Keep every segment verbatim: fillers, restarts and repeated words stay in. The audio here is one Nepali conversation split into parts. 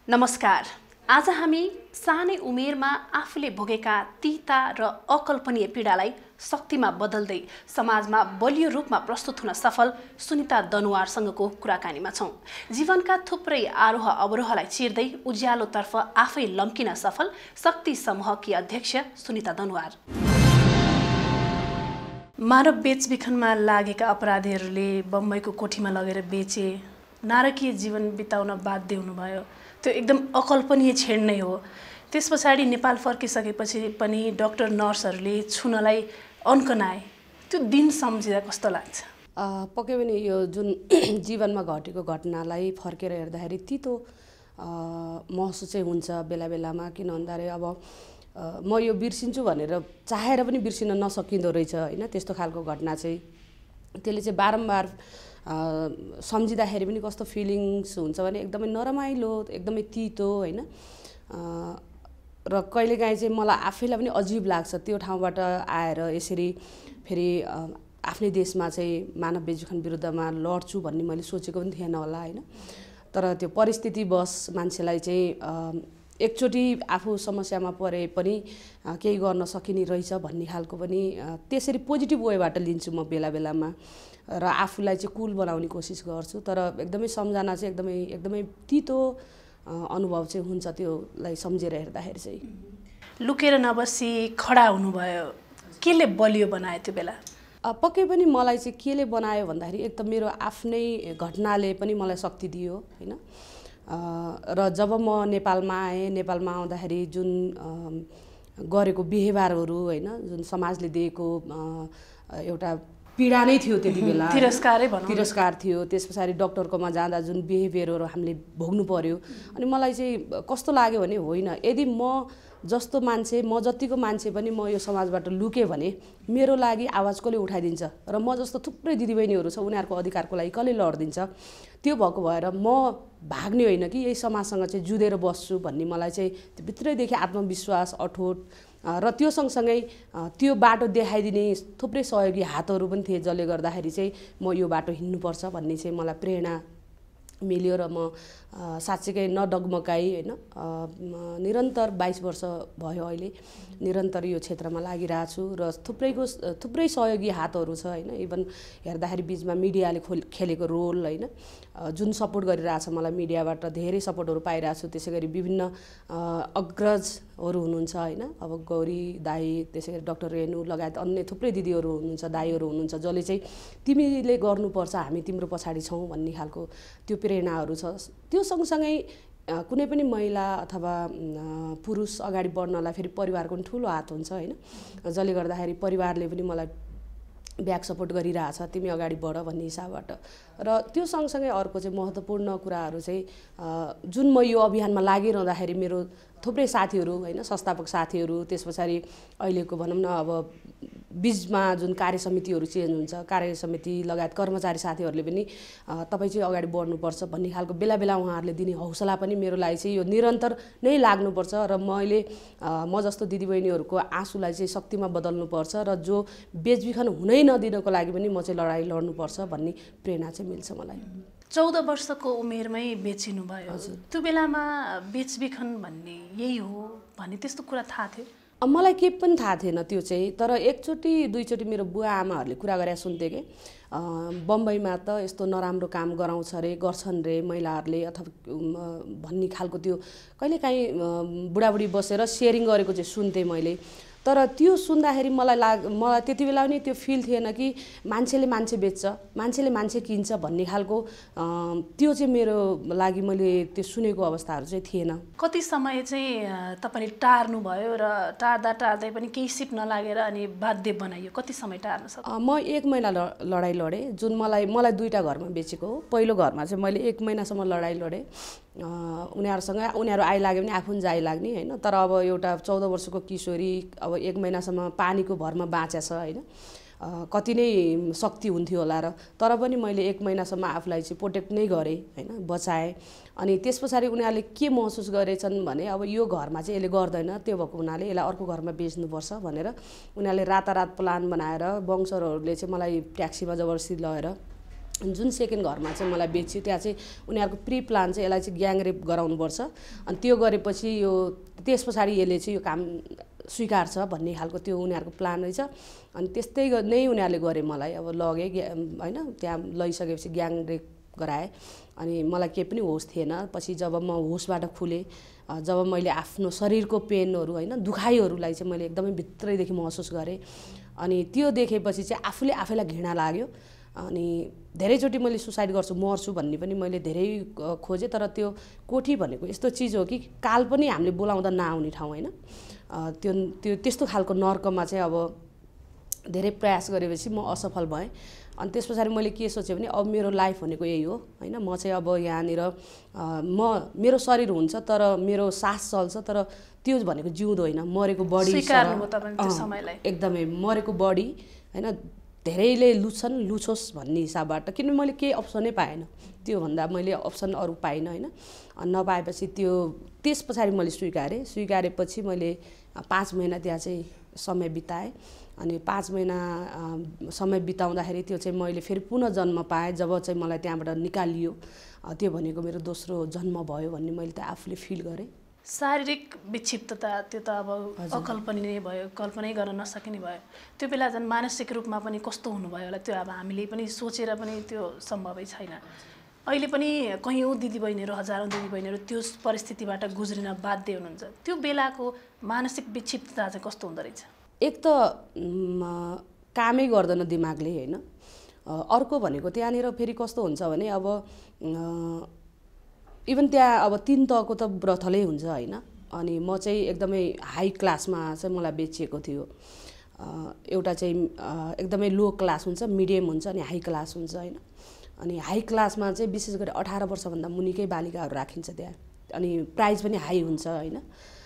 नमस्कार। आज हामी सानै उमेरमा आफूले भोगेका तीता र अकल्पनीय पीडालाई शक्तिमा बदल्दै समाजमा बलियो रूपमा प्रस्तुत हुन सफल सुनिता दनुवारसँगको कुराकानीमा छौं। जीवनका थुप्रै आरोह अवरोहलाई चिर्दै उज्यालोतर्फ आफै लम्किन सफल शक्ति समूहकी अध्यक्ष सुनिता दनुवार। मानव बेचबिखनमा लागेका अपराधीहरूले बम्बईको कोठीमा लगेर बेचे, नारकीय जीवन बिताउन बाध्य हुनुभयो। त्यो एकदम अकल्पनीय क्षण नै हो। त्यस पछाडि नेपाल फर्किसकेपछि पनि डाक्टर नर्सहरूले छुनलाई अन्कनाए। त्यो दिन सम्झिँदा कस्तो लाग्छ? पक्कै पनि यो जुन जीवनमा घटेको घटनालाई फर्केर हेर्दाखेरि तितो महसुस चाहिँ हुन्छ बेला बेलामा। किन भन्दाखेरि अब म यो बिर्सिन्छु भनेर चाहेर पनि बिर्सिन नसकिँदो रहेछ होइन। त्यस्तो खालको घटना चाहिँ त्यसले चाहिँ बारम्बार सम्झिँदाखेरि पनि कस्तो फिलिङ्स हुन्छ भने एकदमै नरमाइलो, एकदमै तितो होइन। र कहिलेकाहीँ चाहिँ मलाई आफैलाई पनि अजीब लाग्छ त्यो ठाउँबाट आएर यसरी फेरि आफ्नै देशमा चाहिँ मानव बेचबिखन विरुद्धमा लड्छु भन्ने मैले सोचेको पनि थिएन होला होइन। तर त्यो परिस्थितिवश मान्छेलाई चाहिँ एकचोटि आफू समस्यामा परे पनि केही गर्न सकिने रहेछ भन्ने खालको पनि त्यसरी पोजिटिभ वेबाट लिन्छु म बेला बेलामा र आफूलाई चाहिँ कुल बनाउने कोसिस गर्छु। तर एकदमै सम्झना चाहिँ एकदमै एकदमै तितो अनुभव चाहिँ हुन्छ त्योलाई सम्झेर हेर्दाखेरि चाहिँ। लुकेर नबसी खडा हुनुभयो, केले बलियो बनायो त्यो बेला? पक्कै पनि मलाई चाहिँ केले बनायो भन्दाखेरि एक त मेरो आफ्नै घटनाले पनि मलाई शक्ति दियो होइन। र जब म नेपालमा आएँ, नेपालमा आउँदाखेरि जुन गरेको व्यवहारहरू होइन, जुन समाजले दिएको एउटा पीडा नै थियो त्यति बेला, तिरस्कारै भनौँ, तिरस्कार थियो। त्यस पछाडि डक्टरकोमा जाँदा जुन बिहेभियरहरू हामीले भोग्नु पर्यो, अनि मलाई चाहिँ कस्तो लाग्यो भने होइन, यदि म जस्तो मान्छे, म जतिको मान्छे पनि म यो समाजबाट लुकेँ भने मेरो लागि आवाज कसले उठाइदिन्छ र म जस्तो थुप्रै दिदीबहिनीहरू छ उनीहरूको अधिकारको लागि कसले लडिदिन्छ। त्यो भएको भएर म भाग्ने होइन कि यही समाजसँग चाहिँ जुधेर बस्छु भन्ने मलाई चाहिँ त्यो भित्रैदेखि आत्मविश्वास अठोट र त्यो सँगसँगै त्यो बाटो देखाइदिने थुप्रै सहयोगी हातहरू पनि थिए जसले गर्दाखेरि चाहिँ म यो बाटो हिँड्नुपर्छ भन्ने चाहिँ मलाई प्रेरणा मिल्यो। र म साँच्चीकै नडगमगाई होइन, निरन्तर बाइस वर्ष भयो अहिले निरन्तर यो क्षेत्रमा लागिरहेको छु र थुप्रैको थुप्रै सहयोगी हातहरू छ होइन। इभन हेर्दाखेरि बिचमा मिडियाले खोल खेलेको रोल होइन, जुन सपोर्ट गरिरहेछ मलाई मिडियाबाट धेरै सपोर्टहरू पाइरहेको छु। त्यसै गरी विभिन्न अग्रजहरू हुनुहुन्छ होइन, अब गौरी दाई, त्यसै गरी डक्टर रेणु लगायत अन्य थुप्रै दिदीहरू हुनुहुन्छ, दाईहरू हुनुहुन्छ जसले चाहिँ तिमीले गर्नुपर्छ, हामी तिम्रो पछाडि छौँ भन्ने खालको त्यो प्रेरणाहरू छ। त्यो सँगसँगै कुनै पनि महिला अथवा पुरुष अगाडि बढ्नलाई फेरि परिवारको पनि ठुलो हात हुन्छ होइन, जसले गर्दाखेरि परिवारले पनि मलाई ब्याक सपोर्ट गरिरहेछ, तिमी अगाडि बढ भन्ने हिसाबबाट। र त्यो सँगसँगै अर्को चाहिँ महत्त्वपूर्ण कुराहरू चाहिँ जुन म यो अभियानमा लागिरहँदाखेरि मेरो थुप्रै साथीहरू होइन, संस्थापक साथीहरू, त्यस पछाडि अहिलेको भनौँ न अब बिचमा जुन कार्य समितिहरू चेन्ज हुन्छ, कार्य समिति लगायत कर्मचारी साथीहरूले पनि तपाईँ चाहिँ अगाडि बढ्नुपर्छ भन्ने खालको बेला बेला उहाँहरूले दिने हौसला पनि मेरो लागि चाहिँ यो निरन्तर नै लाग्नुपर्छ र मैले म जस्तो दिदीबहिनीहरूको आँसुलाई चाहिँ शक्तिमा बदल्नुपर्छ र जो बेचबिखन हुनै नदिनको लागि पनि म चाहिँ लडाइँ लड्नुपर्छ भन्ने प्रेरणा चाहिँ मिल्छ मलाई। चौध वर्षको उमेरमै बेचिनु भयो। त्यो बेलामा बेचबिखन भन्ने यही हो भन्ने त्यस्तो कुरा थाहा थियो? मलाई केही पनि थाहा थिएन त्यो चाहिँ। तर एकचोटि दुईचोटि मेरो बुवा आमाहरूले कुरा गरेर सुन्थेँ कि बम्बईमा त यस्तो नराम्रो काम गराउँछ अरे, गर्छन् रे महिलाहरूले अथवा भन्ने खालको त्यो कहिलेकाहीँ बुढाबुढी बसेर सेयरिङ गरेको चाहिँ सुन्थेँ मैले। तर त्यो सुन्दाखेरि मलाई लाग मलाई त्यति बेला पनि त्यो फिल थिएन कि मान्छेले मान्छे बेच्छ, मान्छेले मान्छे किन्छ भन्ने खालको त्यो चाहिँ मेरो लागि मैले त्यो सुनेको अवस्थाहरू चाहिँ थिएन। कति समय चाहिँ तपाईँले टार्नु भयो र टार्दा टार्दै पनि केही सिप नलागेर अनि बाध्य बनाइयो? कति समय टार्न सक्यो? म एक महिना लडाइँ लडेँ। जुन मलाई मलाई दुईवटा घरमा बेचेको हो। पहिलो घरमा चाहिँ मैले एक महिनासम्म लडाइँ लडेँ उनीहरूसँग। उनीहरू आइलाग्यो भने आफू पनि जाइलाग्ने होइन। तर अब एउटा चौध वर्षको किशोरी अब एक महिनासम्म पानीको भरमा बाँचेछ होइन, कति नै शक्ति हुन्थ्यो होला र तर पनि मैले एक महिनासम्म आफूलाई चाहिँ प्रोटेक्ट नै गरेँ होइन, बचाएँ। अनि त्यस पछाडि उनीहरूले के महसुस गरेछन् भने अब यो घरमा चाहिँ यसले गर्दैन, त्यो भएको हुनाले यसलाई अर्को घरमा बेच्नुपर्छ भनेर उनीहरूले रातारात प्लान बनाएर बङ्सरहरूले चाहिँ मलाई ट्याक्सीमा जबरजस्ती लगेर जुन सेकेन्ड घरमा चाहिँ मलाई बेच्यो त्यहाँ चाहिँ उनीहरूको प्री प्लान चाहिँ यसलाई चाहिँ ग्याङ रेप गराउनुपर्छ अनि त्यो गरेपछि यो त्यस पछाडि यसले चाहिँ यो काम स्वीकार्छ भन्ने खालको त्यो उनीहरूको प्लान रहेछ अनि त्यस्तै नै उनीहरूले गरे मलाई अब लगे होइन त्यहाँ लैसकेपछि ग्याङ रेप गराए अनि मलाई केही पनि होस थिएन पछि जब म होसबाट खुलेँ जब मैले आफ्नो शरीरको पेनहरू होइन दुखाइहरूलाई चाहिँ मैले एकदमै भित्रैदेखि महसुस गरेँ अनि त्यो देखेपछि चाहिँ आफूले आफैलाई घृणा लाग्यो अनि धेरैचोटि मैले सुसाइड गर्छु मर्छु भन्ने पनि मैले धेरै खोजेँ तर त्यो कोठी भनेको यस्तो चिज हो कि काल पनि हामीले बोलाउँदा नआउने ठाउँ होइन त्यो त्यो त्यस्तो खालको नर्कमा चाहिँ अब धेरै प्रयास गरेपछि म असफल भएँ अनि त्यस पछाडि मैले के सोचेँ भने अब मेरो लाइफ भनेको यही हो होइन म चाहिँ अब यहाँनिर म मेरो शरीर हुन्छ तर मेरो सास चल्छ तर त्यो भनेको जिउँदो होइन मरेको बडी एकदमै मरेको बडी होइन धेरैले लुच्छन् लुछोस् भन्ने हिसाबबाट किनभने मैले केही अप्सनै पाएन त्योभन्दा मैले अप्सन अरू पाइनँ होइन नपाएपछि त्यो त्यस पछाडि मैले स्वीकारेँ स्वीकारेपछि मैले पाँच महिना त्यहाँ चाहिँ समय बिताएँ अनि पाँच महिना समय बिताउँदाखेरि त्यो चाहिँ मैले फेरि पुनः जन्म पाएँ जब चाहिँ मलाई त्यहाँबाट निकालियो त्यो भनेको मेरो दोस्रो जन्म भयो भन्ने मैले त आफूले फिल गरेँ शारीरिक विक्षिप्तता त्यो त अब अकल्पनीय भयो कल्पनै गर्न नसकिने भयो त्यो बेला झन् मानसिक रूपमा पनि कस्तो हुनुभयो होला त्यो अब हामीले पनि सोचेर पनि त्यो सम्भवै छैन अहिले पनि कयौँ दिदीबहिनीहरू हजारौँ दिदीबहिनीहरू त्यो परिस्थितिबाट गुज्रिन बाध्य हुनुहुन्छ त्यो बेलाको मानसिक विक्षिप्तता चाहिँ कस्तो हुँदो रहेछ एक त कामै गर्दैन दिमागले होइन अर्को भनेको त्यहाँनिर फेरि कस्तो हुन्छ भने अब इभन त्यहाँ अब तिन तहको त ब्रथलै हुन्छ होइन अनि म चाहिँ एकदमै हाई क्लासमा चाहिँ मलाई बेचिएको थियो एउटा चाहिँ एकदमै लो क्लास हुन्छ मिडियम हुन्छ अनि हाई क्लास हुन्छ होइन अनि हाई क्लासमा चाहिँ विशेष गरी अठार वर्षभन्दा मुनिकै बालिकाहरू राखिन्छ त्यहाँ अनि प्राइस पनि हाई हुन्छ होइन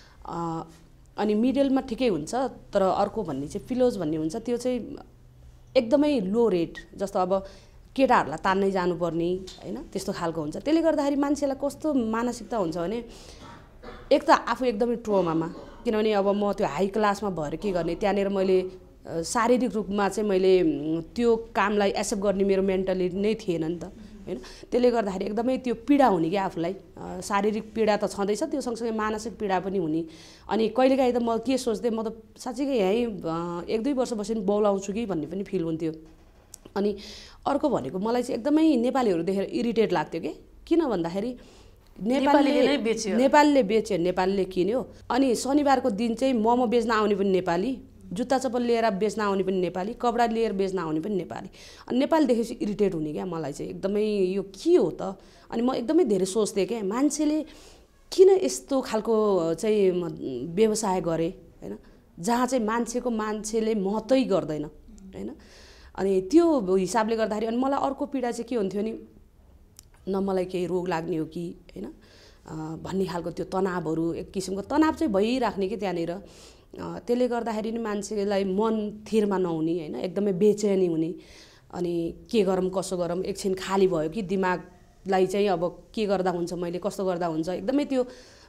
अनि मिडलमा ठिकै हुन्छ तर अर्को भन्ने चाहिँ फिलोज भन्ने हुन्छ त्यो चाहिँ एकदमै लो रेट जस्तो अब केटाहरूलाई तान्नै जानुपर्ने होइन त्यस्तो खालको हुन्छ त्यसले गर्दाखेरि मान्छेलाई कस्तो मानसिकता हुन्छ भने एक त आफू एकदमै ट्रोमामा किनभने अब म त्यो हाई क्लासमा भएर के गर्ने त्यहाँनिर मैले शारीरिक रूपमा चाहिँ मैले त्यो कामलाई एक्सेप्ट गर्ने मेरो मेन्टलिटी नै थिएन नि त होइन त्यसले गर्दाखेरि एकदमै त्यो पीडा हुने क्या आफूलाई शारीरिक पीडा त छँदैछ त्यो सँगसँगै मानसिक पीडा पनि हुने अनि कहिलेकाहीँ त म के सोच्थेँ म त साँच्चीकै यहीँ एक दुई वर्ष बसेर बौलाउँछु कि भन्ने पनि फिल हुन्थ्यो अनि अर्को भनेको मलाई चाहिँ एकदमै नेपालीहरू देखेर इरिटेट लाग्थ्यो कि किन भन्दाखेरि नेपालीले नेपालीले बेच्यो नेपालीले किन्यो अनि शनिबारको दिन चाहिँ मोमो बेच्न आउने पनि नेपाली जुत्ता चप्पल लिएर बेच्न आउने पनि नेपाली कपडा लिएर बेच्न आउने पनि नेपाली अनि नेपाली देखेपछि इरिटेट हुने क्या मलाई चाहिँ एकदमै यो के हो त अनि म एकदमै धेरै सोच्थेँ क्या मान्छेले किन यस्तो खालको चाहिँ व्यवसाय गरे होइन जहाँ चाहिँ मान्छेको मान्छेले महत्त्वै गर्दैन होइन अनि त्यो हिसाबले गर्दाखेरि अनि मलाई अर्को पीडा चाहिँ के हुन्थ्यो नि न मलाई केही रोग लाग्ने हो कि होइन भन्ने खालको त्यो तनावहरू एक किसिमको तनाव चाहिँ भइराख्ने कि त्यहाँनिर त्यसले गर्दाखेरि नि मान्छेलाई मन थिरमा नहुने होइन एकदमै बेचैनी हुने अनि के गरौँ कसो गरौँ एकछिन खाली भयो कि दिमागलाई चाहिँ अब के गर्दा हुन्छ मैले कस्तो गर्दा हुन्छ एकदमै त्यो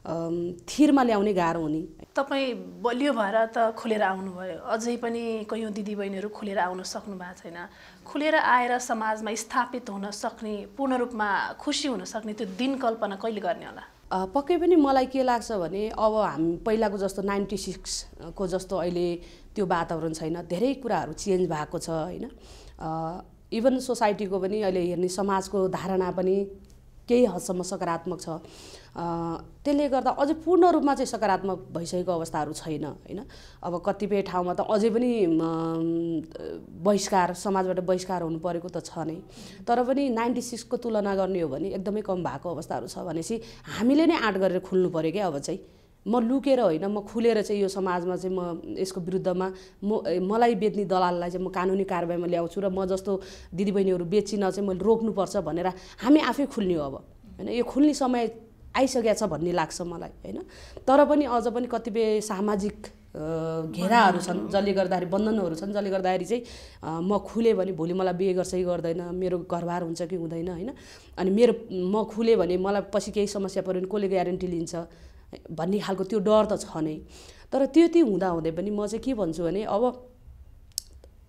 थिरमा ल्याउने गाह्रो हुने तपाईँ बलियो भएर त खुलेर आउनुभयो अझै पनि कयौँ दिदीबहिनीहरू खुलेर आउन सक्नु भएको छैन खुलेर आएर समाजमा स्थापित हुन सक्ने पूर्ण रूपमा खुसी हुन सक्ने त्यो दिन कल्पना कहिले गर्ने होला पक्कै पनि मलाई के लाग्छ भने अब हामी पहिलाको जस्तो नाइन्टी सिक्सको जस्तो अहिले त्यो वातावरण छैन धेरै कुराहरू चेन्ज भएको छ होइन इभन सोसाइटीको पनि अहिले हेर्ने समाजको धारणा पनि केही हदसम्म सकारात्मक छ त्यसले गर्दा अझै पूर्ण रूपमा चाहिँ सकारात्मक भइसकेको अवस्थाहरू छैन होइन अब कतिपय ठाउँमा त अझै पनि बहिष्कार समाजबाट बहिष्कार हुनु परेको त छ नै तर पनि नाइन्टी सिक्सको तुलना गर्ने हो भने एकदमै कम भएको अवस्थाहरू छ भनेपछि हामीले नै आँट गरेर खुल्नु पऱ्यो क्या अब चाहिँ म लुकेर होइन म खुलेर चाहिँ यो समाजमा चाहिँ म यसको विरुद्धमा म मलाई बेच्ने दलाललाई चाहिँ म कानुनी कारबाहीमा ल्याउँछु र म जस्तो दिदीबहिनीहरू बेचिन चाहिँ मैले रोक्नुपर्छ भनेर हामी आफै खुल्ने हो अब होइन यो खुल्ने समय आइसकेको छ भन्ने लाग्छ मलाई होइन तर पनि अझ पनि कतिपय सामाजिक घेराहरू छन् जसले गर्दाखेरि बन्धनहरू छन् जसले गर्दाखेरि चाहिँ म खुलेँ भने भोलि मलाई बिहे गर्छ कि गर्दैन मेरो घरबार हुन्छ कि हुँदैन होइन अनि मेरो म खुलेँ भने मलाई पछि केही समस्या पऱ्यो भने कसले ग्यारेन्टी लिन्छ भन्ने खालको त्यो डर त छ नै तर त्यो त्यो हुँदा हुँदै पनि म चाहिँ के भन्छु भने अब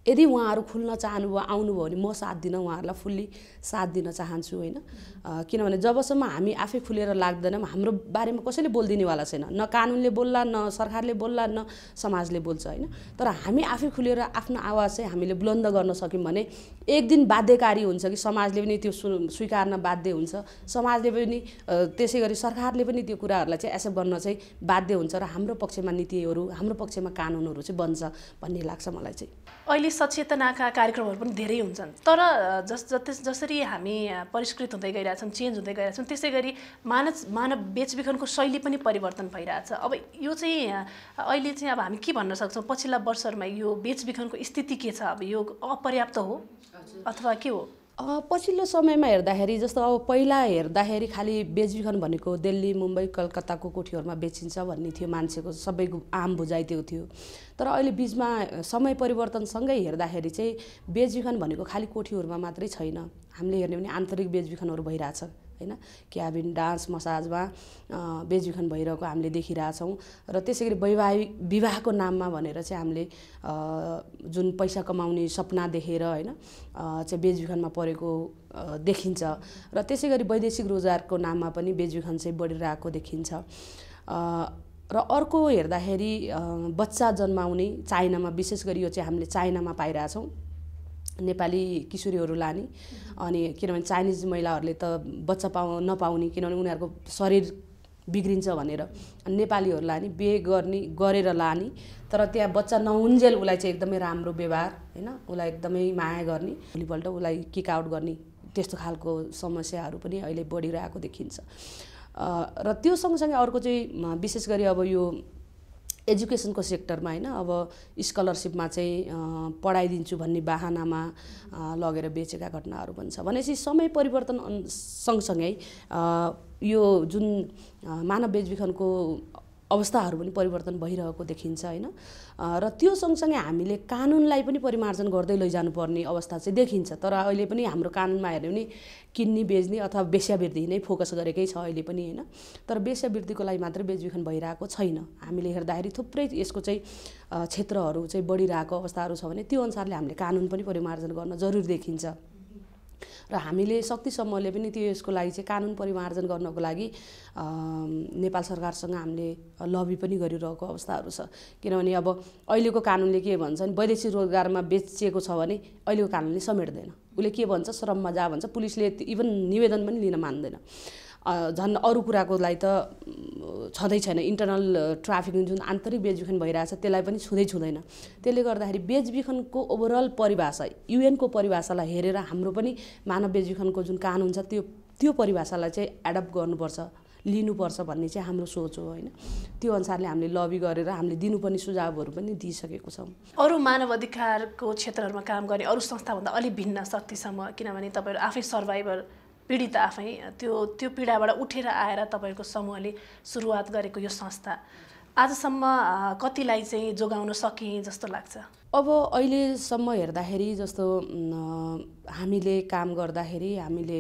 यदि उहाँहरू खुल्न चाहनुभयो आउनुभयो भने म साथ दिन उहाँहरूलाई फुल्ली साथ दिन चाहन्छु होइन। किनभने जबसम्म हामी आफै खुलेर लाग्दैनौँ हाम्रो बारेमा कसैले बोलिदिनेवाला छैन, न कानुनले बोल्ला, न सरकारले बोल्ला, न समाजले बोल्छ होइन। तर हामी आफै खुलेर आफ्नो आवाज चाहिँ हामीले बुलन्द गर्न सक्यौँ भने एक दिन बाध्यकारी हुन्छ कि समाजले पनि त्यो स्वीकार्न बाध्य हुन्छ, समाजले पनि त्यसै गरी सरकारले पनि त्यो कुराहरूलाई चाहिँ एक्सेप्ट गर्न चाहिँ बाध्य हुन्छ र हाम्रो पक्षमा नीतिहरू हाम्रो पक्षमा कानुनहरू चाहिँ बन्छ भन्ने लाग्छ मलाई चाहिँ। अहिले सचेतनाका कार्यक्रमहरू पनि धेरै हुन्छन्, तर जस जति जसरी हामी परिष्कृत हुँदै गइरहेछौँ, चेन्ज हुँदै गइरहेछौँ, त्यसै गरी मानव मानव बेचबिखनको शैली पनि परिवर्तन भइरहेछ। अब यो चाहिँ अहिले चाहिँ अब हामी के भन्न सक्छौँ, पछिल्ला वर्षहरूमा यो बेचबिखनको स्थिति के छ? अब यो अपर्याप्त हो अथवा के हो? पछिल्लो समयमा हेर्दाखेरि जस्तो अब पहिला हेर्दाखेरि खालि बेचबिखन भनेको दिल्ली, मुम्बई, कलकत्ताको कोठीहरूमा बेचिन्छ भन्ने थियो, मान्छेको सबैको आम बुझाइ त्यो थियो। तर अहिले बिचमा समय परिवर्तनसँगै हेर्दाखेरि चाहिँ बेचबिखन भनेको खालि कोठीहरूमा मात्रै छैन, हामीले हेर्ने भने आन्तरिक बेचबिखनहरू भइरहेछ होइन। क्याबिन, डान्स, मसाजमा बेचबिखन भइरहेको हामीले देखिरहेछौँ। र त्यसै गरी वैवाहिक विवाहको नाममा भनेर चाहिँ हामीले जुन पैसा कमाउने सपना देखेर होइन चाहिँ बेचबिखनमा परेको देखिन्छ। र त्यसै गरी वैदेशिक रोजगारको नाममा पनि बेचबिखन चाहिँ बढिरहेको देखिन्छ। र अर्को हेर्दाखेरि बच्चा जन्माउने चाइनामा, विशेष गरी यो चाहिँ हामीले चाइनामा पाइरहेछौँ, नेपाली किशोरीहरू लाने। अनि किनभने चाइनिज महिलाहरूले त बच्चा पाउ नपाउने, किनभने उनीहरूको शरीर बिग्रिन्छ भनेर, अनि नेपालीहरू लाने बिहे गर्ने गरेर लाने, तर त्यहाँ बच्चा नहुन्जेल उसलाई चाहिँ एकदमै राम्रो व्यवहार होइन, उसलाई एकदमै माया गर्ने, भोलिपल्ट उसलाई किक आउट गर्ने, त्यस्तो खालको समस्याहरू पनि अहिले बढिरहेको देखिन्छ। र त्यो सँगसँगै अर्को चाहिँ विशेष गरी अब यो एजुकेसनको सेक्टरमा होइन, अब स्कलरसिपमा चाहिँ पढाइदिन्छु भन्ने बाहनामा लगेर बेचेका घटनाहरू पनि छ। भनेपछि समय परिवर्तन सँगसँगै यो जुन मानव बेचबिखनको अवस्थाहरू पनि परिवर्तन भइरहेको देखिन्छ होइन। र त्यो सँगसँगै हामीले कानुनलाई पनि परिमार्जन गर्दै लैजानुपर्ने अवस्था चाहिँ देखिन्छ। तर अहिले पनि हाम्रो कानुनमा हेर्ने भने किन्ने बेच्ने अथवा वेश्यावृत्ति नै फोकस गरेकै छ अहिले पनि होइन। तर वेश्यावृत्तिको लागि मात्रै बेचबिखन भइरहेको छैन। हामीले हेर्दाखेरि थुप्रै यसको चाहिँ क्षेत्रहरू चाहिँ बढिरहेको अवस्थाहरू छ भने त्यो अनुसारले हामीले कानुन पनि परिमार्जन गर्न जरुरी देखिन्छ। र हामीले शक्ति समूहले पनि त्यो यसको लागि चाहिँ कानुन परिमार्जन गर्नको लागि नेपाल सरकारसँग हामीले लबी पनि गरिरहेको अवस्थाहरू छ। किनभने अब अहिलेको कानुनले के भन्छ भने वैदेशिक रोजगारमा बेचिएको छ भने अहिलेको कानुनले समेट्दैन। उसले के भन्छ, श्रममा जा भन्छ, पुलिसले इभन निवेदन पनि लिन मान्दैन। झन् अरू कुराको लागि त छँदै छैन, इन्टरनल ट्राफिकिङ जुन आन्तरिक बेचबिखन भइरहेछ त्यसलाई पनि छुँदै छुँदैन। त्यसले गर्दाखेरि बेचबिखनको ओभरअल परिभाषा, युएनको परिभाषालाई हेरेर हाम्रो पनि मानव बेचबिखनको जुन कानुन छ त्यो त्यो परिभाषालाई चाहिँ एडप्ट गर्नुपर्छ, लिनुपर्छ भन्ने चाहिँ हाम्रो सोच हो होइन। त्यो अनुसारले हामीले लबी गरेर हामीले दिनुपर्ने सुझावहरू पनि दिइसकेको छौँ। अरू मानव अधिकारको क्षेत्रहरूमा काम गर्ने अरू संस्थाभन्दा अलिक भिन्न शक्तिसम्म, किनभने तपाईँहरू आफै सर्भाइभर पीडित आफै त्यो त्यो पीडाबाट उठेर आएर तपाईँहरूको समूहले सुरुवात गरेको यो संस्था आजसम्म कतिलाई चाहिँ जोगाउन सके जस्तो लाग्छ? अब अहिलेसम्म हेर्दाखेरि जस्तो हामीले काम गर्दाखेरि हामीले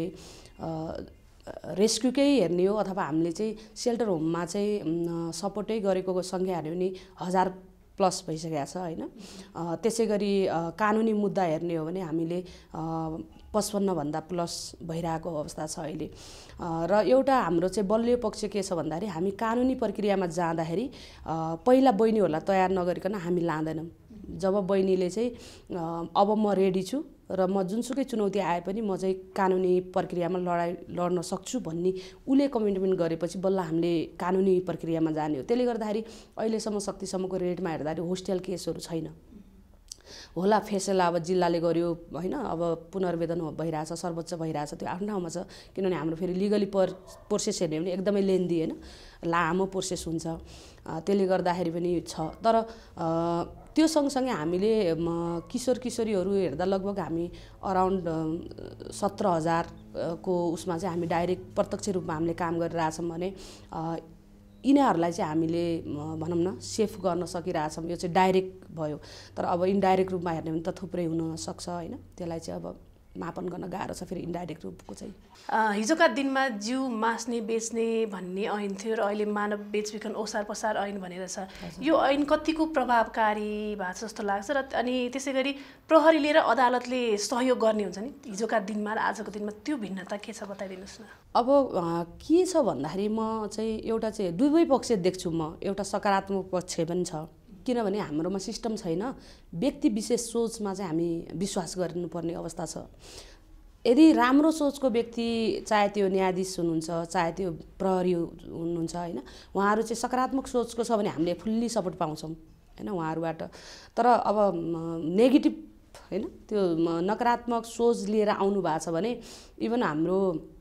रेस्क्युकै हेर्ने हो अथवा हामीले चाहिँ सेल्टर होममा चाहिँ सपोर्टै गरेको सङ्ख्या हेर्ने भने हजार प्लस भइसकेको छ होइन। त्यसै गरी कानुनी मुद्दा हेर्ने हो भने हामीले पचपन्नभन्दा प्लस भइरहेको अवस्था छ अहिले। र एउटा हाम्रो चाहिँ बलियो पक्ष के छ भन्दाखेरि हामी कानुनी प्रक्रियामा जाँदाखेरि पहिला बहिनीहरूलाई तयार नगरिकन हामी लाँदैनौँ। जब बहिनीले चाहिँ अब म रेडी छु र म जुनसुकै चुनौती आए पनि म चाहिँ कानुनी प्रक्रियामा लडाइँ लड्न सक्छु भन्ने उसले कमिटमेन्ट गरेपछि बल्ल हामीले कानुनी प्रक्रियामा जाने हो। त्यसले गर्दाखेरि अहिलेसम्म शक्तिसम्मको रेटमा हेर्दाखेरि होस्टेल केसहरू छैन। होला फेसला अब जिल्लाले गर्यो होइन, अब पुनर्वेदन भइरहेछ, सर्वोच्च भइरहेछ, त्यो आफ्नो ठाउँमा छ। किनभने हाम्रो फेरि लिगली पर प्रोसेस हेर्ने भने एकदमै लेन्दी होइन, लामो प्रोसेस हुन्छ। त्यसले गर्दाखेरि पनि छ। तर त्यो सँगसँगै हामीले किशोर किशोरीहरू हेर्दा लगभग हामी अराउन्ड सत्र हजारको उसमा चाहिँ हामी डाइरेक्ट प्रत्यक्ष रूपमा हामीले काम गरिरहेछौँ भने यिनीहरूलाई चाहिँ हामीले भनौँ न सेफ गर्न सकिरहेछौँ। यो चाहिँ डाइरेक्ट भयो। तर अब इन्डाइरेक्ट रूपमा हेर्ने भने त थुप्रै हुनसक्छ होइन। त्यसलाई चाहिँ अब मापन गर्न गाह्रो छ फेरि इन्डाइरेक्ट रूपको चाहिँ। हिजोका दिनमा जिउ मास्ने बेच्ने भन्ने ऐन थियो र अहिले मानव बेचबिखन ओसार पसार ऐन भनेर छ। यो ऐन कतिको प्रभावकारी भएको छ जस्तो लाग्छ र अनि त्यसै गरी प्रहरीले र अदालतले सहयोग गर्ने हुन्छ नि हिजोका दिनमा र आजको दिनमा, त्यो भिन्नता के छ बताइदिनुहोस् न। अब के छ भन्दाखेरि म चाहिँ एउटा चाहिँ दुवै पक्ष देख्छु म, एउटा सकारात्मक पक्ष पनि छ किनभने हाम्रोमा सिस्टम छैन, व्यक्ति विशेष सोचमा चाहिँ हामी विश्वास गर्नुपर्ने अवस्था छ। यदि राम्रो सोचको व्यक्ति चाहे त्यो न्यायाधीश हुनुहुन्छ चाहे त्यो प्रहरी हुनुहुन्छ होइन, उहाँहरू चाहिँ सकारात्मक सोचको छ भने हामीले फुल्ली सपोर्ट पाउँछौँ होइन उहाँहरूबाट। तर अब नेगेटिभ होइन त्यो नकारात्मक सोच लिएर आउनु भएको छ भने इभन हाम्रो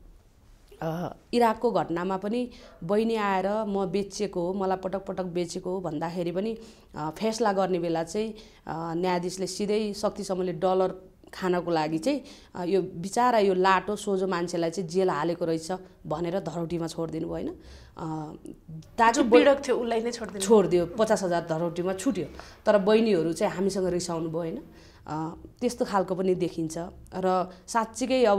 इराकको घटनामा पनि बहिनी आएर म बेचेको हो, मलाई पटक पटक बेचेको हो भन्दाखेरि पनि फैसला गर्ने बेला चाहिँ न्यायाधीशले सिधै शक्तिसम्मले डलर खानको लागि चाहिँ यो बिचारा यो लाटो सोझो मान्छेलाई चाहिँ जेल हालेको रहेछ भनेर धरौटीमा छोडिदिनु भयो होइन। ताकि पीडक थियो उसलाई नै छोडिदिनु छोडिदियो पचास हजार धरौटीमा छुट्यो। तर बहिनीहरू चाहिँ हामीसँग रिसाउनु भयो होइन, त्यस्तो खालको पनि देखिन्छ। र साँच्चीकै अब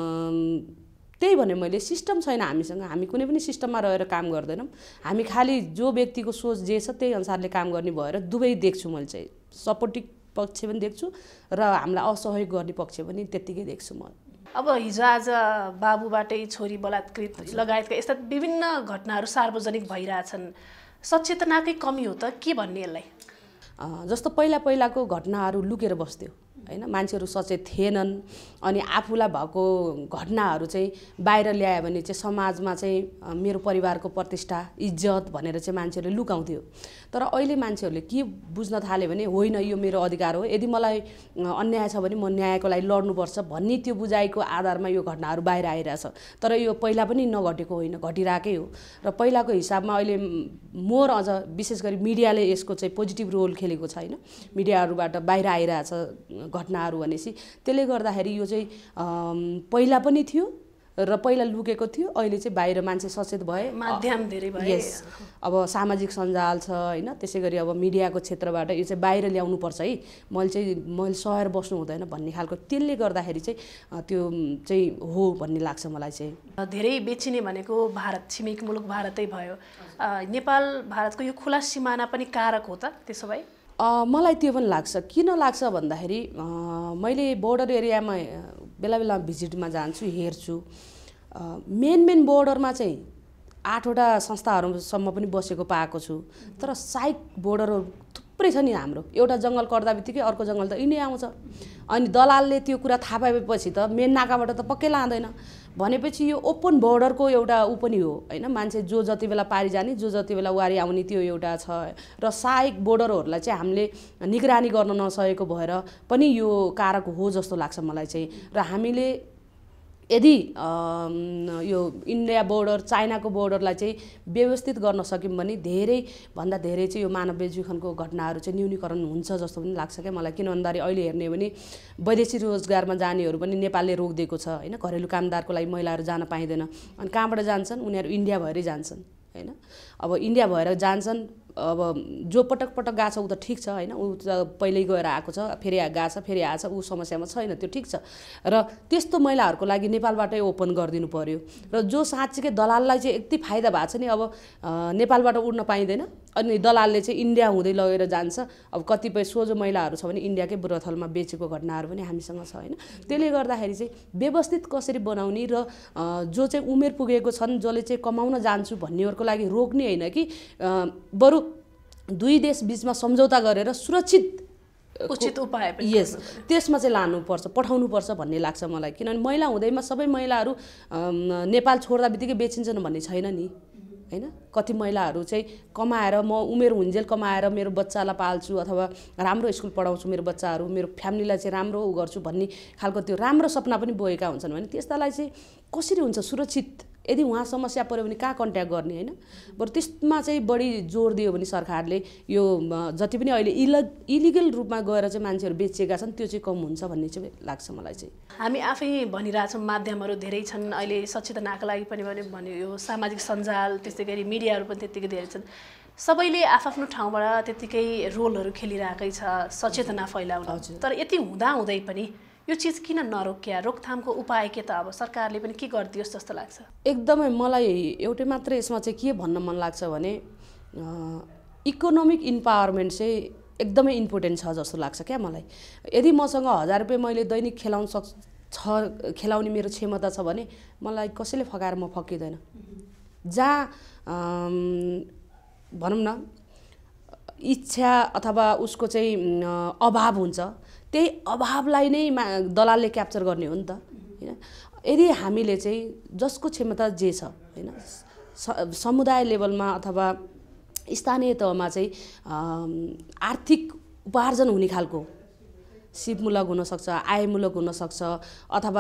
त्यही भने मैले सिस्टम छैन हामीसँग, हामी कुनै पनि सिस्टममा रहेर काम गर्दैनौँ, हामी खालि जो व्यक्तिको सोच जे छ त्यही अनुसारले काम गर्ने भएर दुवै देख्छु मैले चाहिँ, सपोर्टिभ पक्ष पनि देख्छु र हामीलाई असहयोग गर्ने पक्ष पनि त्यत्तिकै देख्छु म। अब हिजो आज बाबुबाटै छोरी बलात्कृत लगायतका यस्ता विभिन्न घटनाहरू सार्वजनिक भइरहेछन्, सचेतनाकै कमी हो त के भन्ने यसलाई? जस्तो पहिला पहिलाको घटनाहरू लुकेर बस्थ्यो होइन, मान्छेहरू सचेत थिएनन् अनि आफूलाई भएको घटनाहरू चाहिँ बाहिर ल्यायो भने चाहिँ समाजमा चाहिँ मेरो परिवारको प्रतिष्ठा इज्जत भनेर चाहिँ मान्छेहरूले लुकाउँथ्यो। तर अहिले मान्छेहरूले के बुझ्न थाल्यो भने होइन यो मेरो अधिकार हो, यदि मलाई अन्याय छ भने म न्यायको लागि लड्नुपर्छ भन्ने त्यो बुझाइको आधारमा यो घटनाहरू बाहिर आइरहेछ। तर यो पहिला पनि नघटेको होइन, घटिरहेकै हो। र पहिलाको हिसाबमा अहिले मोर अझ विशेष गरी मिडियाले यसको चाहिँ पोजिटिभ रोल खेलेको छ होइन, मिडियाहरूबाट बाहिर आइरहेछ घटनाहरू भनेपछि। त्यसले गर्दाखेरि यो चाहिँ पहिला पनि थियो र पहिला लुकेको थियो, अहिले चाहिँ बाहिर मान्छे सचेत भए, माध्यम धेरै भए। यस अब सामाजिक सञ्जाल छ होइन, त्यसै गरी अब मिडियाको क्षेत्रबाट यो चाहिँ बाहिर ल्याउनुपर्छ है, मैले चाहिँ मैले सहेर बस्नु हुँदैन भन्ने खालको। त्यसले गर्दाखेरि चाहिँ त्यो चाहिँ हो भन्ने लाग्छ मलाई चाहिँ। धेरै बेचिने भनेको भारत, छिमेकी मुलुक भारतै भयो, नेपाल भारतको यो खुला सिमाना पनि कारक हो त त्यसो भए? मलाई त्यो पनि लाग्छ। किन लाग्छ भन्दाखेरि मैले बोर्डर एरियामा बेला बेला भिजिटमा जान्छु, हेर्छु, मेन मेन बोर्डरमा चाहिँ आठवटा संस्थाहरूसम्म पनि बसेको पाएको छु। तर साइड बोर्डरहरू थुप्रै छ नि हाम्रो, एउटा जङ्गल कर्दा बित्तिकै अर्को जङ्गल त यिनै आउँछ। अनि दलालले त्यो कुरा थाहा पाएपछि त मेन नाकाबाट त पक्कै लाँदैन भनेपछि यो ओपन बोर्डरको एउटा ऊ पनि हो होइन, मान्छे जो जति बेला पारी जाने जो जति बेला वारी आउने त्यो एउटा छ। र सहायक बोर्डरहरूलाई चाहिँ हामीले निगरानी गर्न नसकेको भएर पनि यो कारक हो जस्तो लाग्छ मलाई चाहिँ। र हामीले यदि यो इन्डिया बोर्डर चाइनाको बोर्डरलाई चाहिँ व्यवस्थित गर्न सक्यौँ भने धेरै भन्दा धेरै चाहिँ यो मानव बेचबिखनको घटनाहरू चाहिँ न्यूनीकरण हुन्छ जस्तो पनि लाग्छ क्या मलाई। किन भन्दाखेरि अहिले हेर्ने हो भने वैदेशिक रोजगारमा जानेहरू पनि नेपालले रोकिदिएको छ होइन, घरेलु कामदारको लागि महिलाहरू जान पाइँदैन। अनि कहाँबाट जान्छन्? उनीहरू इन्डिया भएरै जान्छन् होइन। अब इन्डिया भएर जान्छन्, अब जो पटक पटक गएको छ ऊ त ठिक छ होइन, ऊ त पहिल्यै गएर आएको छ फेरि गएको छ फेरि आएको छ, ऊ समस्यामा छैन, त्यो ठिक छ। र त्यस्तो महिलाहरूको लागि नेपालबाटै ओपन गरिदिनु पर्यो। र जो साँच्चीकै दलाललाई चाहिँ यति फाइदा भएको छ नि, अब नेपालबाट उड्न पाइँदैन अनि दलालले चाहिँ इन्डिया हुँदै लगेर जान्छ। अब कतिपय सोझो महिलाहरू छ भने इन्डियाकै बुरथलमा बेचेको घटनाहरू पनि हामीसँग छ होइन। त्यसले गर्दाखेरि चाहिँ व्यवस्थित कसरी बनाउने र जो चाहिँ उमेर पुगेको छन् जसले चाहिँ कमाउन जान्छु भन्नेहरूको लागि रोक्ने होइन कि बरु दुई देश बिचमा सम्झौता गरेर सुरक्षित उचित उपाय पनि यस त्यसमा चाहिँ लानुपर्छ, पठाउनुपर्छ भन्ने लाग्छ मलाई। किनभने महिला हुँदैमा सबै महिलाहरू नेपाल छोड्दा बित्तिकै बेचिन्छन् भन्ने छैन नि होइन। कति महिलाहरू चाहिँ कमाएर म उमेर हुन्जेल कमाएर मेरो बच्चालाई पाल्छु अथवा राम्रो स्कुल पढाउँछु मेरो बच्चाहरू, मेरो फ्यामिलीलाई चाहिँ राम्रो उ गर्छु भन्ने खालको त्यो राम्रो सपना पनि बोकेका हुन्छन् भने त्यस्तालाई चाहिँ कसरी हुन्छ सुरक्षित? यदि उहाँ समस्या पऱ्यो भने कहाँ कन्ट्याक्ट गर्ने होइन? बरु त्यसमा चाहिँ बढी जोड दियो भने सरकारले यो जति पनि अहिले इल इलिगल रूपमा गएर चाहिँ मान्छेहरू बेचिएका छन् त्यो चाहिँ कम हुन्छ भन्ने चाहिँ लाग्छ मलाई चाहिँ। हामी आफै भनिरहेछौँ माध्यमहरू धेरै छन् अहिले सचेतनाका लागि पनि भन्यो, यो सामाजिक सञ्जाल त्यसै गरी मिडियाहरू पनि त्यत्तिकै धेरै छन्। सबैले आफ्नो ठाउँबाट त्यत्तिकै रोलहरू खेलिरहेकै छ सचेतना फैलाउन। तर यति हुँदा हुँदै पनि यो चिज किन नरोकिया? रोकथामको उपाय के त अब सरकारले पनि के गरिदियोस् जस्तो लाग्छ? एकदमै मलाई एउटै मात्र यसमा चाहिँ के भन्न मन लाग्छ भने इकोनोमिक इम्पावरमेन्ट चाहिँ एकदमै इम्पोर्टेन्ट छ जस्तो लाग्छ क्या मलाई। यदि मसँग हजार रुपियाँ मैले दैनिक खेलाउन सक् छ खेलाउने मेरो क्षमता छ भने मलाई कसैले फकाएर म फकिँदैन। जहाँ भनौँ न इच्छा अथवा उसको चाहिँ अभाव हुन्छ, त्यही अभावलाई नै दलालले क्याप्चर गर्ने हो नि त हैन। यदि हामीले चाहिँ जसको क्षमता जे छ हैन, समुदाय लेभलमा अथवा स्थानीय तहमा चाहिँ आर्थिक उपार्जन हुने खालको सिपमूलक हुनसक्छ, आयमूलक हुनसक्छ अथवा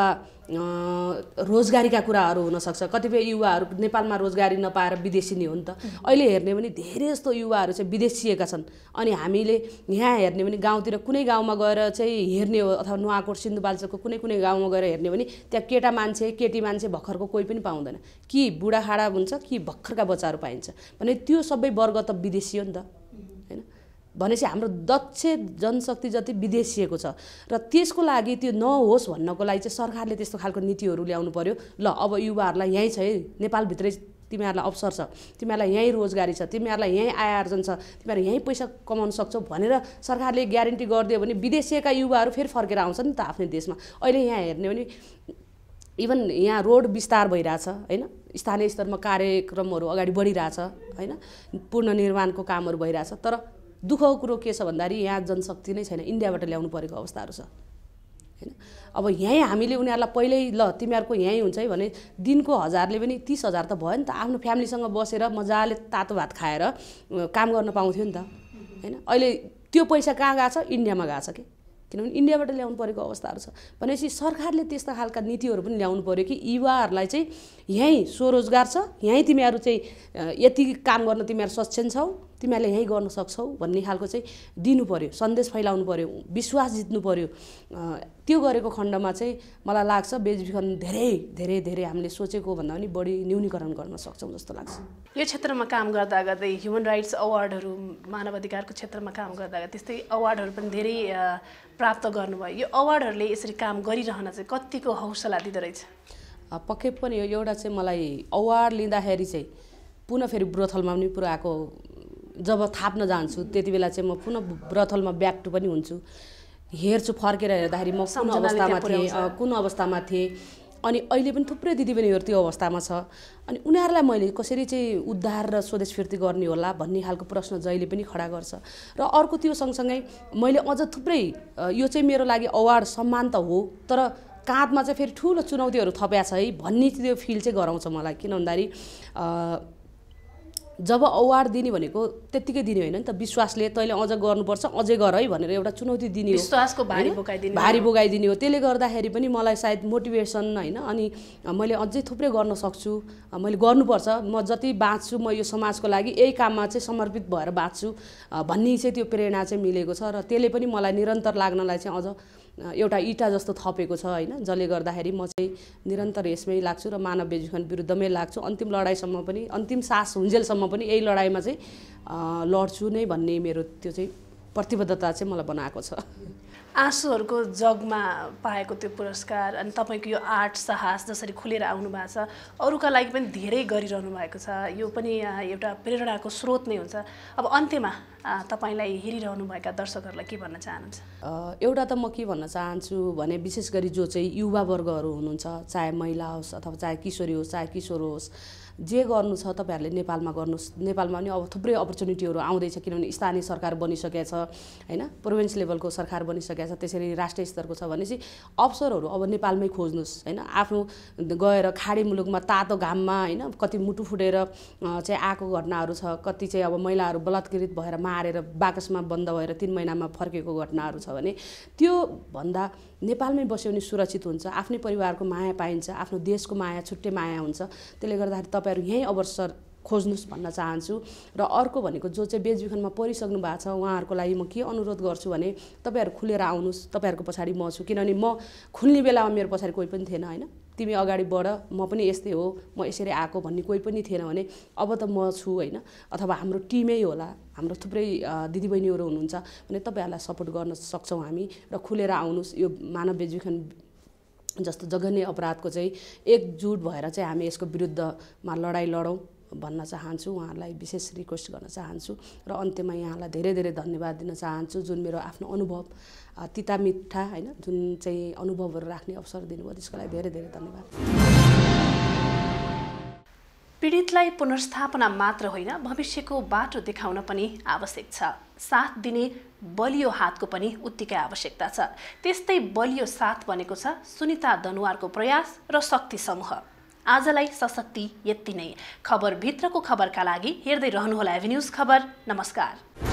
रोजगारीका कुराहरू हुनसक्छ। कतिपय युवाहरू नेपालमा रोजगारी नपाएर विदेशी नै हो नि त। अहिले हेर्ने भने धेरै जस्तो युवाहरू चाहिँ विदेशिएका छन्। अनि हामीले यहाँ हेर्ने भने गाउँतिर कुनै गाउँमा गएर चाहिँ हेर्ने हो अथवा नुवाकोट सिन्धुपाल्चोकको कुनै कुनै गाउँमा गएर हेर्ने भने त्यहाँ केटा मान्छे केटी मान्छे भर्खरको कोही पनि पाउँदैन। कि बुढाखाडा हुन्छ कि भर्खरका बच्चाहरू पाइन्छ भने त्यो सबै वर्ग त विदेशी हो नि त हैन। भनेपछि हाम्रो दक्ष जनशक्ति जति विदेशिएको छ र त्यसको लागि त्यो नहोस् भन्नको लागि चाहिँ सरकारले त्यस्तो खालको नीतिहरू ल्याउनु पर्यो। ल अब युवाहरूलाई यहीँ छ है, नेपालभित्रै तिमीहरूलाई अवसर छ, तिमीहरूलाई यहीँ रोजगारी छ, तिमीहरूलाई यहीँ आय आर्जन छ, तिमीहरू यहीँ पैसा कमाउन सक्छौ भनेर सरकारले ग्यारेन्टी गरिदियो भने विदेशिएका युवाहरू फेरि फर्केर आउँछ नि त आफ्नै देशमा। अहिले यहाँ हेर्ने भने इभन यहाँ रोड विस्तार भइरहेछ हैन, स्थानीय स्तरमा कार्यक्रमहरू अगाडि बढिरहेछ हैन, पुनर्निर्माणको कामहरू भइरहेछ। तर दुःखको कुरो के छ भन्दाखेरि यहाँ जनशक्ति नै छैन, इन्डियाबाट ल्याउनु परेको अवस्थाहरू छ हैन। अब यहीँ हामीले उनीहरूलाई पहिल्यै ल तिमीहरूको यहीँ हुन्छ है भने दिनको हजारले पनि तीस हजार त भयो नि त। आफ्नो फ्यामिलीसँग बसेर मजाले तातो भात खाएर काम गर्न पाउँथ्यो नि त हैन। अहिले त्यो पैसा कहाँ गएको छ? इन्डियामा गएको छ कि, किनभने इन्डियाबाट ल्याउनु परेको अवस्थाहरू छ। भनेपछि सरकारले त्यस्ता खालका नीतिहरू पनि ल्याउनु पर्यो कि युवाहरूलाई चाहिँ यहीँ स्वरोजगार छ, यहीँ तिमीहरू चाहिँ यति काम गर्न तिमीहरू सक्षम छौ, तिमीहरूले यहीँ गर्न सक्छौ भन्ने खालको चाहिँ दिनु पर्यो, सन्देश फैलाउनु पर्यो, विश्वास जित्नु पर्यो। त्यो गरेको खण्डमा चाहिँ मलाई लाग्छ बेचबिखन धेरै धेरै धेरै हामीले सोचेको भन्दा पनि बढी न्यूनीकरण गर्न सक्छौँ जस्तो लाग्छ। यो क्षेत्रमा काम गर्दा गर्दै ह्युमन राइट्स अवार्डहरू, मानव अधिकारको क्षेत्रमा काम गर्दा गर्दै त्यस्तै अवार्डहरू पनि धेरै प्राप्त गर्नुभयो। यो अवार्डहरूले यसरी काम गरिरहन चाहिँ कतिको हौसला दिँदो रहेछ? पक्कै पनि हो। एउटा चाहिँ मलाई अवार्ड लिँदाखेरि चाहिँ पुनः फेरि ब्रोथलमा पनि पुऱ्याएको, जब थाप्न जान्छु त्यति बेला चाहिँ म पुनः ब्रोथलमा ब्याक टु पनि हुन्छु, हेर्छु फर्केर हेर्दाखेरि म कुन अवस्थामा थिएँ कुन अवस्थामा थिएँ। अनि अहिले पनि थुप्रै दिदीबहिनीहरू त्यो अवस्थामा छ। अनि उनीहरूलाई मैले कसरी चाहिँ उद्धार र स्वदेश फिर्ती गर्ने होला भन्ने खालको प्रश्न जहिले पनि खडा गर्छ। र अर्को त्यो सँगसँगै मैले अझ थुप्रै यो चाहिँ मेरो लागि अवार्ड सम्मान त हो, तर काँधमा चाहिँ फेरि ठुलो चुनौतीहरू थप्या छ है भन्ने त्यो फिल चाहिँ गराउँछ मलाई। किन भन्दाखेरि जब अवार्ड दिने भनेको त्यत्तिकै दिने होइन नि त, विश्वासले तैँले अझ गर्नुपर्छ अझै गर है भनेर एउटा चुनौती दिने हो, विश्वासको भारी बोकाइदिने भारी बोकाइदिने हो। त्यसले गर्दाखेरि पनि मलाई सायद मोटिभेसन होइन, अनि मैले अझै थुप्रै गर्न सक्छु, मैले गर्नुपर्छ, म जति बाँच्छु म यो समाजको लागि यही काममा चाहिँ समर्पित भएर बाँच्छु भन्ने चाहिँ त्यो प्रेरणा चाहिँ मिलेको छ। र त्यसले पनि मलाई निरन्तर लाग्नलाई चाहिँ अझ एउटा इटा जस्तो थपेको छ हैन, जसले गर्दाखेरि म चाहिँ निरन्तर यसमै लाग्छु र मानव बेचबिखन विरुद्धमै लाग्छु। अन्तिम लडाइँसम्म पनि, अन्तिम सास हुन्जेलसम्म पनि यही लडाइँमा चाहिँ लड्छु नै भन्ने मेरो त्यो चाहिँ प्रतिबद्धता चाहिँ मलाई बनाएको छ। आँसुहरूको जगमा पाएको त्यो पुरस्कार अनि तपाईँको यो आर्ट साहस जसरी खुलेर आउनु भएको छ, अरूका लागि पनि धेरै गरिरहनु भएको छ, यो पनि एउटा प्रेरणाको स्रोत नै हुन्छ। अब अन्त्यमा तपाईँलाई हेरिरहनुभएका दर्शकहरूलाई के भन्न चाहनुहुन्छ? एउटा त म के भन्न चाहन्छु भने विशेष गरी जो चाहिँ युवा वर्गहरू हुनुहुन्छ, चाहे महिला होस् अथवा चाहे किशोरी होस् चाहे किशोर होस्, जे गर्नु छ तपाईँहरूले नेपालमा गर्नुहोस्। नेपालमा पनि अब थुप्रै अपर्च्युनिटीहरू आउँदैछ, किनभने स्थानीय सरकार बनिसकेको छ हैन, प्रोभिन्स लेभलको सरकार बनिसकेको छ, त्यसरी राष्ट्रिय स्तरको छ भनेपछि अवसरहरू अब नेपालमै खोज्नुहोस् हैन। आफ्नो गएर खाडी मुलुकमा तातो घाममा हैन कति मुटु फुटेर चाहिँ आएको घटनाहरू छ, कति चाहिँ अब महिलाहरू बलात्कृत भएर मारेर बाकसमा बन्द भएर तीन महिनामा फर्केको घटनाहरू छ भने त्यो भन्दा नेपालमै बस्यो भने सुरक्षित हुन्छ, आफ्नै परिवारको माया पाइन्छ, आफ्नो देशको माया छुट्टै माया हुन्छ। त्यसले गर्दाखेरि तपाईँहरू यहीँ अवसर खोज्नुहोस् भन्न चाहन्छु। र अर्को भनेको जो चाहिँ बेचबिखनमा परिसक्नु भएको छ उहाँहरूको लागि म के अनुरोध गर्छु भने तपाईँहरू खुलेर आउनुहोस्, तपाईँहरूको पछाडि म छु, किनभने म खुल्ने बेलामा मेरो पछाडि कोही पनि थिएन हैन। तिमी अगाडि बढ, म पनि यस्तै हो, म यसरी आएको भन्ने कोही पनि थिएन भने अब त म छु होइन, अथवा हाम्रो टिमै होला, हाम्रो थुप्रै दिदीबहिनीहरू हुनुहुन्छ भने तपाईँहरूलाई सपोर्ट गर्न सक्छौँ हामी। र खुलेर आउनुहोस्, यो मानव बेचबिखन जस्तो जघन्य अपराधको चाहिँ एकजुट भएर चाहिँ हामी यसको विरुद्धमा लडाइँ लडौँ भन्न चाहन्छु, उहाँहरूलाई विशेष रिक्वेस्ट गर्न चाहन्छु। र अन्त्यमा यहाँलाई धेरै धेरै धन्यवाद दिन चाहन्छु, जुन मेरो आफ्नो अनुभव तिता मिठा होइन जुन चाहिँ अनुभवहरू राख्ने अवसर दिनुभयो त्यसको लागि धेरै धेरै धन्यवाद। पीडितलाई पुनर्स्थापना मात्र होइन, भविष्यको बाटो देखाउन पनि आवश्यक छ। साथ दिने बलियो हातको पनि उत्तिकै आवश्यकता छ। त्यस्तै बलियो साथ बनेको छ सुनिता दनुवारको प्रयास र शक्ति समूह। आजलाई सशक्ति यति नै। खबर भित्रको खबरका लागि हेर्दै रहनुहोला एभी न्यूज खबर। नमस्कार।